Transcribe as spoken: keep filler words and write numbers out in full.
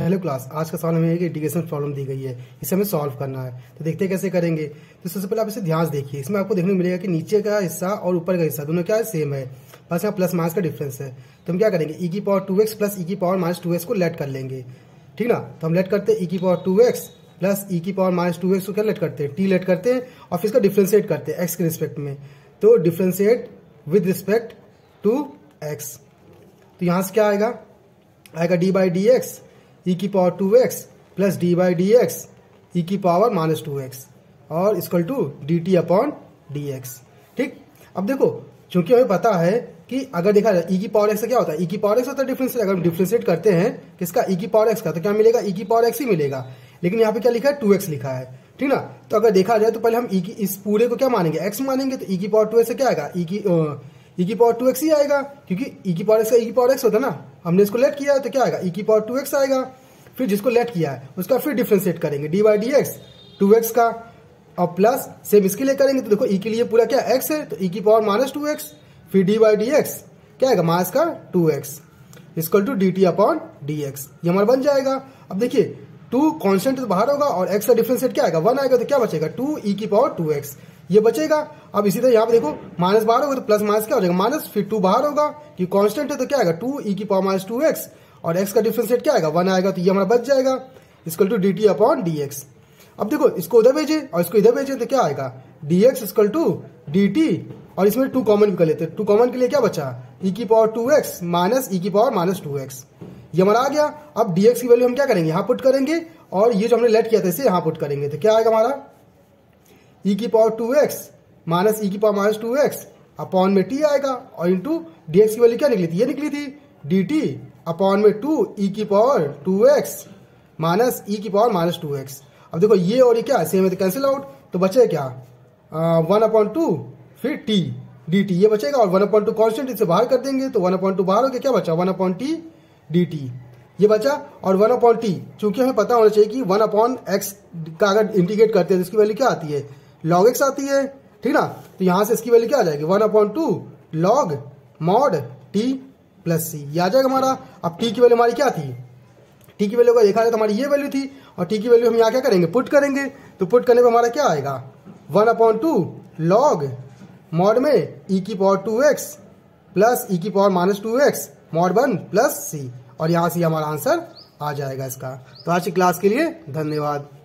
Hello class, आज का सवाल हमें एक इंटीग्रेशन प्रॉब्लम दी गई है, इसे हमें सॉल्व करना है। तो देखते हैं कैसे करेंगे। तो सबसे पहले आप इसे ध्यान से देखिए। इसमें आपको देखने को मिलेगा कि नीचे का हिस्सा और ऊपर का हिस्सा दोनों क्या है, सेम है, बस यहाँ प्लस माइनस का डिफरेंस है। तो हम क्या करेंगे, ई की power two x plus e की पावर माइनस टू एक्स को लेट कर लेंगे, ठीक ना। तो हम लेट करते हैं ई की power two x plus e की पावर माइनस टू एक्स को क्या लेट करते हैं, टी लेट करते हैं और फिर इसका डिफ्रेंशिएट करते हैं एक्स के रिस्पेक्ट में। तो differentiate with respect to x, तो यहाँ से क्या आएगा, आएगा d by d x e की power two x plus d by d x e की पावर माइनस टू एक्स और equal to d t upon d x. ठीक, अब देखो चूंकि हमें पता है कि अगर देखा जाए ई की पावर एक्स का क्या होता है, ई की पावर एक्स होता है डिफरेंशिएट। अगर हम डिफरेंशिएट करते हैं किसका, ई की पावर एक्स का, तो क्या मिलेगा, ई की पावर एक्स ही मिलेगा। लेकिन यहाँ पे क्या लिखा है, टू एक्स लिखा है, ठीक ना। तो अगर देखा जाए तो पहले हम ई की इस पूरे को क्या मानेंगे, एक्स मानेंगे। तो ई की पावर टू एक्स से क्या आएगा, ई की ई की पावर टू एक्स ही आएगा, क्योंकि ई की पावर एक्स का ई की पावर एक्स होता है ना। हमने इसको लेट किया है तो क्या आएगा, ई की पावर टू एक्स आएगा। फिर जिसको लेट किया है उसका फिर डिफरेंशिएट करेंगे, d by d x two x का और प्लस सेम इसके लिए करेंगे। तो देखो ई के लिए पूरा क्या एक्स है, तो ई की पावर माइनस टू एक्स फिर डी बाई डी एक्स क्या आएगा, माइनस का two x equal to d t upon d x. ये हमारा बन जाएगा। अब देखिए टू कॉन्स्टेंट तो बाहर होगा और एक्स का डिफरेंशिएट क्या आएगा, वन आएगा। तो क्या बचेगा, टू ई की पावर टू एक्स, ये बचेगा। अब इसी तरह यहाँ पे देखो माइनस बाहर होगा तो प्लस माइनस क्या हो जाएगा, माइनस, फिर टू बाहर होगा कि कांस्टेंट है तो क्या आएगा, टू ई की पावर माइनस टू एक्स और एक्स का डिफरेंशिएट क्या आएगा, वन आएगा। तो ये हमारा बच जाएगा equal to d t upon d x. अब देखो इसको उधर भेजे और इसको इधर भेजे तो क्या आएगा, d x equal to d t और इसमें टू कॉमन कर लेते हैं। टू कॉमन के लिए क्या बचा, ई की power two x minus e की पावर माइनस टू एक्स, ये हमारा आ गया। अब डी एक्स की वैल्यू हम क्या करेंगे, यहाँ पुट करेंगे और ये जो हमने लेट किया था इसे यहाँ पुट करेंगे। तो क्या आएगा हमारा, ई की power two x minus e की power minus two x upon में टी आएगा और इंटू डी एक्स की वैल्यू क्या निकली थी, ये निकली थी डी टी अपॉन में टू ई की power two x minus e की पावर माइनस टू एक्स। अब देखो ये और ये क्या सेम है तो कैंसिल आउट, तो बचे क्या, वन अपॉन टू फिर टी डी टी, ये बचेगा और वन अपॉन टू कॉन्स्टेंट इसे बाहर कर देंगे तो वन अपॉन टू बाहर हो गया, क्या बचा, one upon t d t, ये बचा। और वन अपॉन टी, चूंकि हमें पता होना चाहिए कि वन अपॉन एक्स का अगर इंटीग्रेट करते हैं तो इसकी वैल्यू क्या आती है, लॉग एक्स आती है, ठीक ना। तो यहां से इसकी वैल्यू क्या आ जाएगी, one upon two log mod t plus c, ये आ जाएगा हमारा। अब टी की वैल्यू हमारी क्या थी, टी की वैल्यू का देखा जाए तो हमारी ये वैल्यू थी और टी की वैल्यू हम यहाँ क्या करेंगे, पुट करेंगे। तो पुट करने पर हमारा क्या आएगा, one upon two log mod में ई की power two x plus e की power minus two x mod one plus c, और यहाँ से हमारा आंसर आ जाएगा इसका। तो आज की क्लास के लिए धन्यवाद।